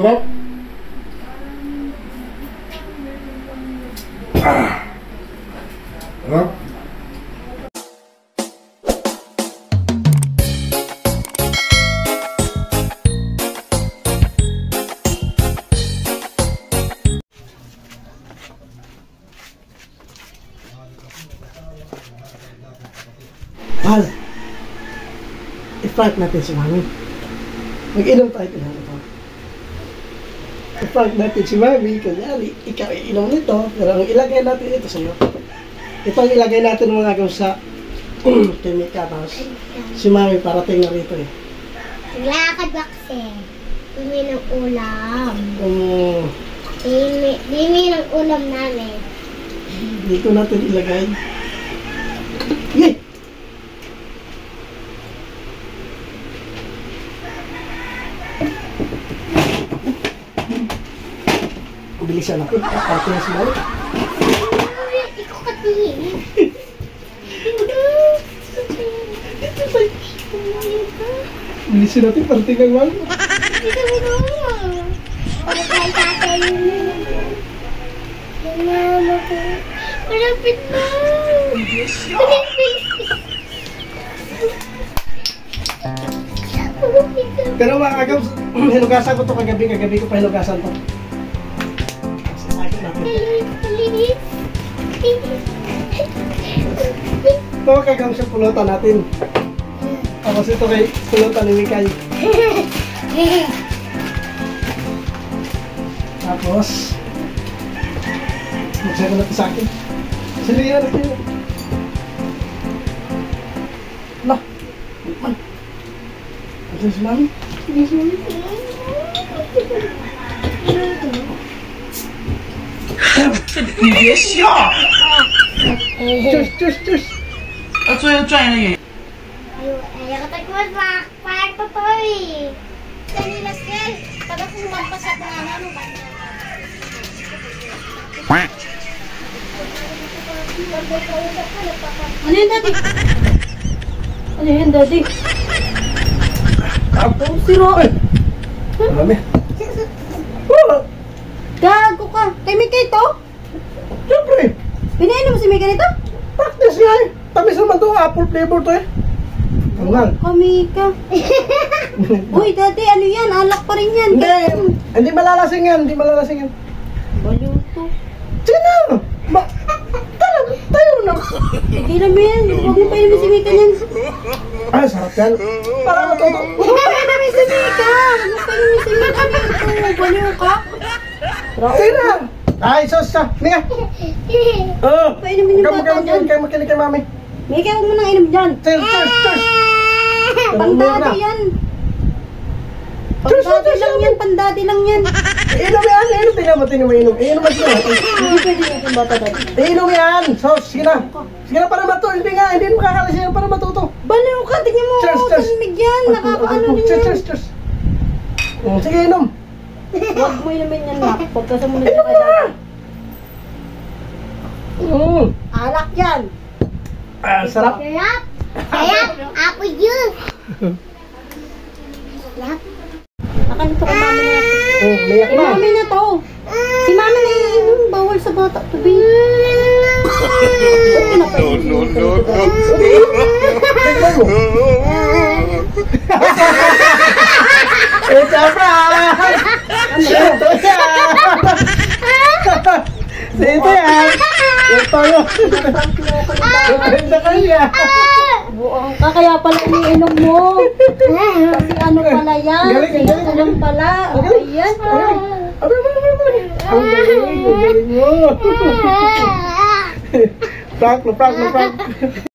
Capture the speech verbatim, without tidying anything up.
Sarap. Ah. Sarap. Mahal, i-prank natin si Mami. Mag-inom tayo pinano pa. I-prank natin si Mami, kunyari, ikaw iinom nito, pero ang ilagay natin ito sa'yo. Ito ang ilagay natin mga gawin sa kimika, tapos si Mami parating na rito eh. Naglakad ba kasi? Dimi ng ulam. Um, Dimi, dimi ng ulam namin. dito natin ilagay. Yay! Bilisan natin. Parating na si Mami. Ikaw katiin. Bilisan natin, parating na Mami. Ito mo. Para tayo sa atin. Mama ko. Malapit na. Bilis, bilis. Pero mga agaw, hinugasan ko to kagabi, kagabi ko pa hinugasan to. Bilis, bilis. Ito kagaw siya pulutan natin. Tapos ito kay pulutan ni Mikay. Tapos, magsabi natin sa akin. Sige yan natin. Lah, man. Ano si Mami? Ano si Mami? Cus, cus, cus. 啊，最后赚一个 Ay, katagwas pa. Parang totoy. Kanina, Skel. Pag ako magpasat na ano ba? Ano yun, Daddy? Ano yun, Daddy? Ako? Siro. Mami. Gago ka. Kay Mikay to? Siyempre. Pinainom mo si Mikay nito? Practice nga eh. Tamis naman to. Apple flavor to eh. Angal. Kami ka. Uy, Daddy, ano yan? Alak pa rin yan. Hindi. Hindi malalasing yan. Hindi malalasing yan. Baliw to. Sige na. Ba? Tayo, tayo na. Tigilan mo yan. Huwag mo pa inumin si Mikay yan. Ah, sarap yan. Para matuto. Huwag mo pa inumin si Mikay. Huwag mo pa inumin si Mikay. Ano ito? Baliw ka. Sige na. Ay, sos siya. Nga. Oo. Painumin yung Kamu, bata kamu, dyan. kamu, makinig kay Mami. Mikay, huwag mo nang inom dyan. Cheers, cheers, cheers. Pandati yan. Pandati lang yan. Pandati lang yan. Inom yan. Inom. Tingnan mo, tingnan mo, inom. Inom mo siya. Hindi pwede yung itong bata, Daddy. Inom yan. Sos, sige na. Sige na para matuto. Hindi nga, hindi makakalis yan para matuto. Baliw ka. Tingnan mo. Cheers, cheers. Tanimig yan. Nakakaano din Cheers, yan. cheers, cheers. Oh, sige, inom. Huwag mo inumin yan, Nak. Pagka sumunod Inom ka kay mo na. Daddy. Mm. Alak yan. Ah, sarap. Sarap. Sarap. Apple juice. Sarap. Nakalito ka mami na natin. Oh, mayak Eh, na. mami na to. Si mami na iinom. Bawal sa bata. Tubi. Ba't pinapainom? No, no, no. Tignan mo. It's a prank! Ito yan! Ito yan! Ito yun! Ito kanya! Buong ka. Kaya pala iniinom mo. Kasi ano pala yan. Galing, galing, Ito lang pala. Ayan. Abay, abay, abay, abay! Ang galing! Ang galing mo! Prank, no prank, no prank!